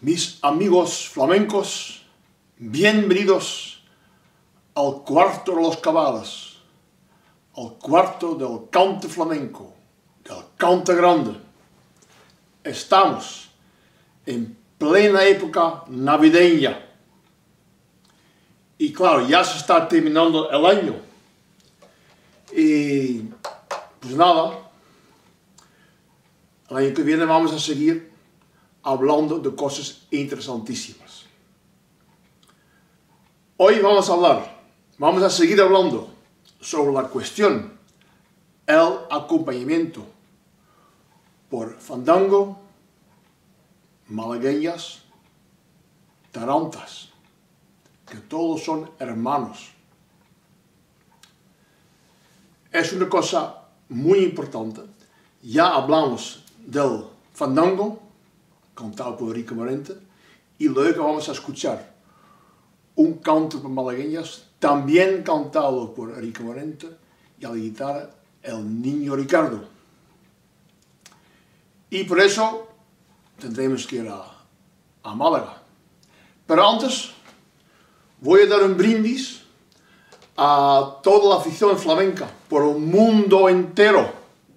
Mis amigos flamencos, bienvenidos al cuarto de los caballos, al cuarto del cante flamenco, del cante grande. Estamos en plena época navideña y claro, ya se está terminando el año y pues nada, el año que viene vamos a seguir hablando de cosas interesantísimas. Hoy vamos a seguir hablando sobre la cuestión, el acompañamiento por fandango, malagueñas, tarantas, que todos son hermanos. Es una cosa muy importante. Ya hablamos del fandango, cantado por Enrique Morente, y luego vamos a escuchar un canto por malagueñas, también cantado por Enrique Morente, y a la guitarra el Niño Ricardo. Y por eso tendremos que ir a Málaga. Pero antes voy a dar un brindis a toda la afición flamenca por el mundo entero,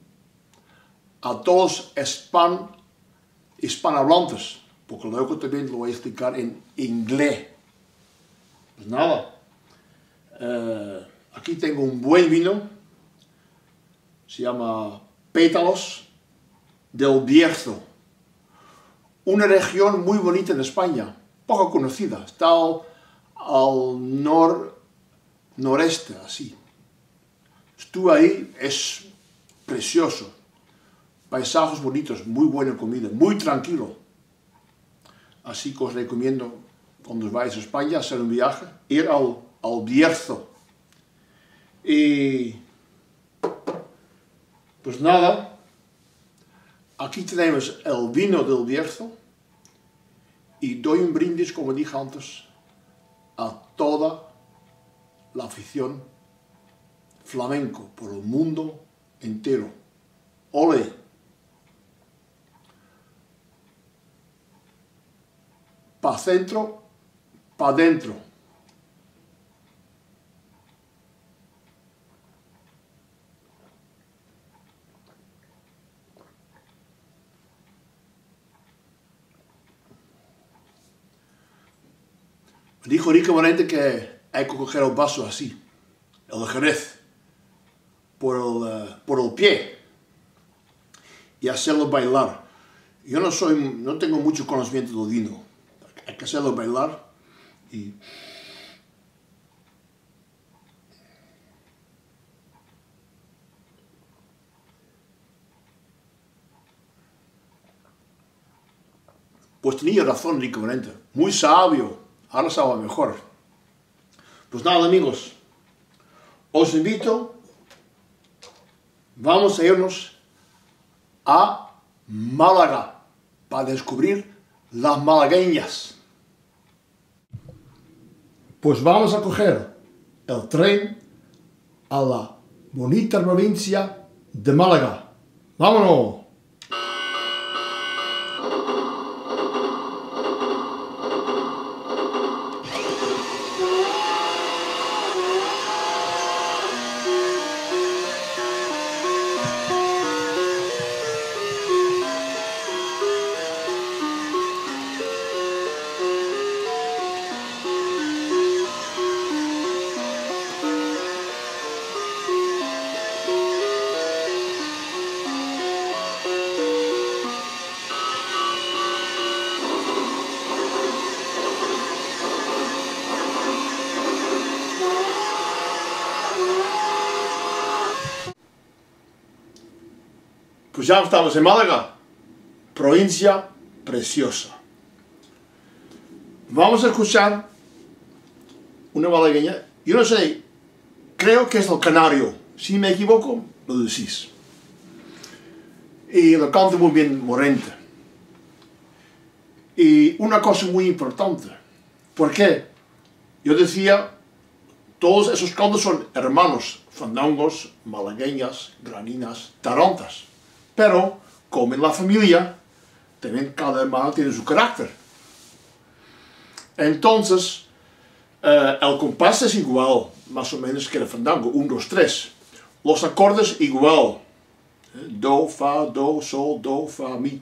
a todos hispanohablantes, porque luego también lo voy a explicar en inglés. Pues nada, aquí tengo un buen vino, se llama Pétalos del Bierzo, una región muy bonita en España, poco conocida, está al noreste, así. Estuve ahí, es precioso, paisajes bonitos, muy buena comida, muy tranquilo. Así que os recomiendo, cuando os vais a España a hacer un viaje, ir al Bierzo. Y pues nada, aquí tenemos el vino del Bierzo y doy un brindis, como dije antes, a toda la afición flamenco por el mundo entero. ¡Ole! Pa' centro, pa' dentro. Me dijo Enrique Morente que hay que coger el vaso así, el jerez, por el pie y hacerlo bailar. Yo no tengo mucho conocimiento del vino. Hay que hacerlo bailar y pues tenía razón Enrique Morente, muy sabio, ahora sabe mejor. Pues nada amigos, os invito, vamos a irnos a Málaga para descubrir las malagueñas. Pues vamos a coger el tren a la bonita provincia de Málaga. ¡Vámonos! Pues ya estamos en Málaga, provincia preciosa. Vamos a escuchar una malagueña, yo no sé, creo que es el Canario, si me equivoco, lo decís. Y lo canta muy bien Morente. Y una cosa muy importante, porque yo decía, todos esos cantos son hermanos, fandangos, malagueñas, graninas, tarantas. Pero, como en la familia, también cada hermano tiene su carácter. Entonces, el compás es igual, más o menos que el fandango, 1, 2, 3. Los acordes igual, do, fa, do, sol, do, fa, mi.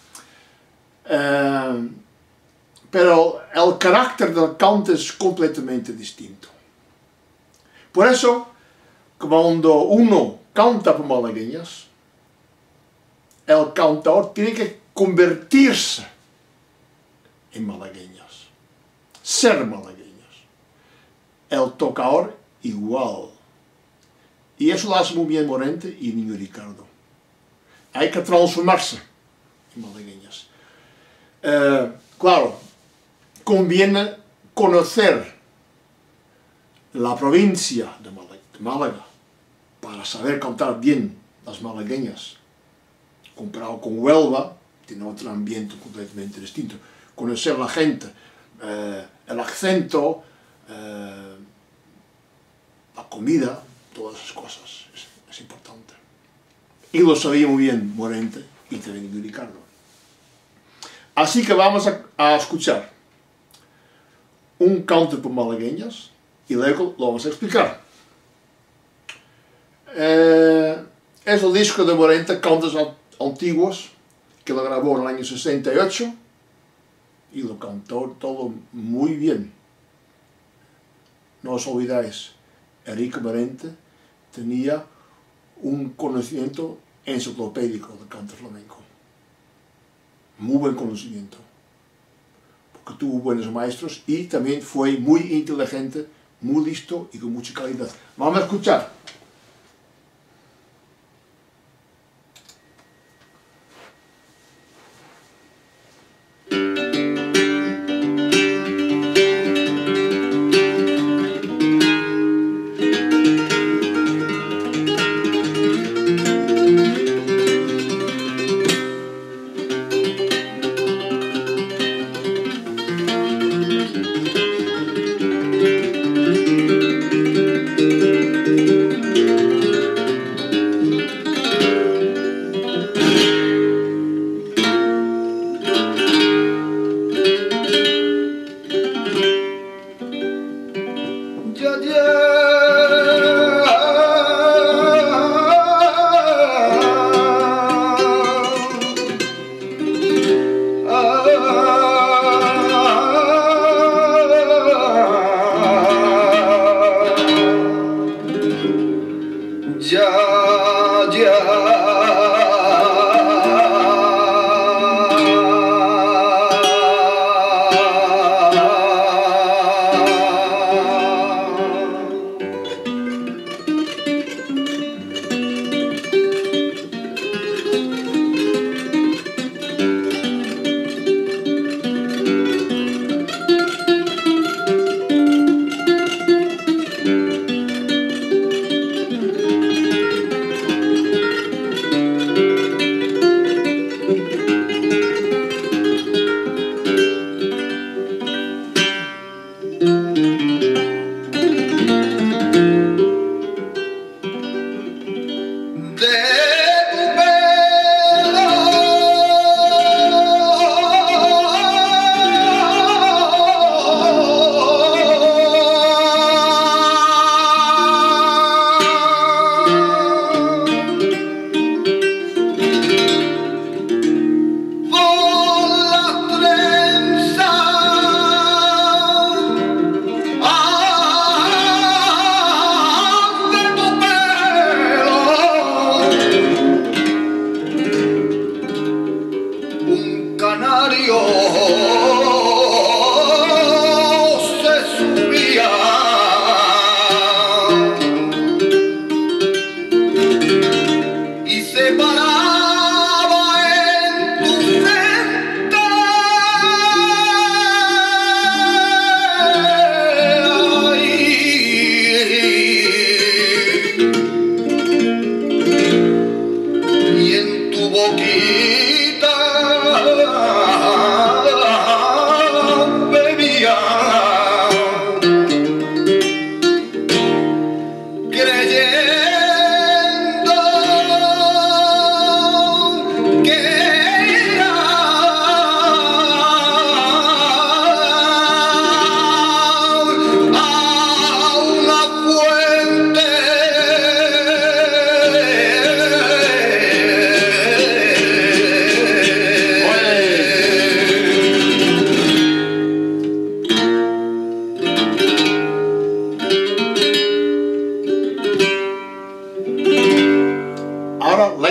Pero el carácter del canto es completamente distinto. Por eso, cuando uno canta por malagueñas, el cantador tiene que convertirse en malagueñas, ser malagueñas. El tocador igual. Y eso lo hace muy bien Morente y Niño Ricardo. Hay que transformarse en malagueñas. Claro, conviene conocer la provincia de Málaga para saber cantar bien las malagueñas. Comparado con Huelva, tiene otro ambiente completamente distinto. Conocer la gente, el acento, la comida, todas esas cosas, es importante. Y lo sabía muy bien Morente y también Ricardo. Así que vamos a escuchar un canto por malagueñas y luego lo vamos a explicar. Es el disco de Morente, Cantos Antiguos, que lo grabó en el año 68 y lo cantó todo muy bien. No os olvidáis, Enrique Morente tenía un conocimiento enciclopédico del canto flamenco. Muy buen conocimiento, porque tuvo buenos maestros y también fue muy inteligente, muy listo y con mucha calidad. Vamos a escuchar.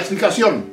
explicación.